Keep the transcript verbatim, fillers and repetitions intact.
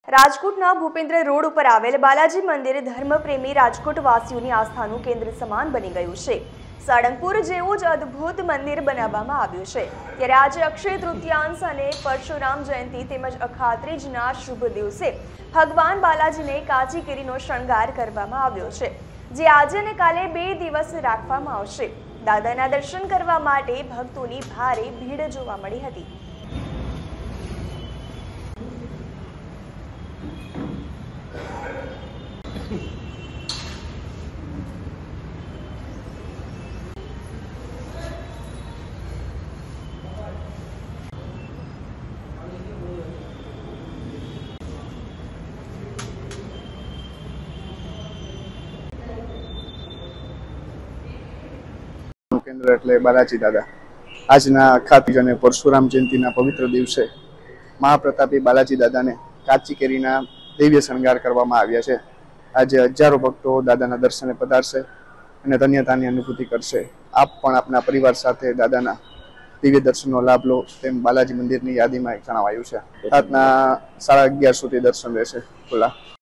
રાજકોટના ભૂપેન્દ્ર રોડ ઉપર આવેલ બાલાજી મંદિર ધર્મપ્રેમી રાજકોટવાસીઓની આસ્થાનું કેન્દ્ર સમાન બની ગયું છે। સાળંગપુર જેવું જ અદ્ભુત મંદિર બનાવવામાં આવ્યું છે। ત્યારે આજે અક્ષય તૃતીયાંશ અને પરશુરામ જયંતિ તેમજ અખાત્રીજના શુભ દિવસે ભગવાન બાલાજીને કાચી કેરીનો શણગાર કરવામાં આવ્યો છે, જે આજે અને કાલે બે દિવસ રાખવામાં આવશે। દાદાના દર્શન કરવા માટે ભક્તોની ભારે ભીડ જોવા મળી હતી। केन्द्र एटले बालाजी दादा आजना अखात्रीज अने परशुराम जयंतीना पवित्र दिवसे महाप्रतापी बालाजी दादाने काची केरीना दिव्य शणगार करवामां आव्या छे। आज हजारों भक्तो दादाना दर्शने पधारशे अने धन्यतानी अनुभूति करशे। आप पण आपना परिवार साथे दादाना दिव्य दर्शननो लाभ लो तेम बालाजी मंदिरनी यादीमां जणावायुं छे। रातना साढ़ा अगियार सुधी दर्शन रहेशे खुला।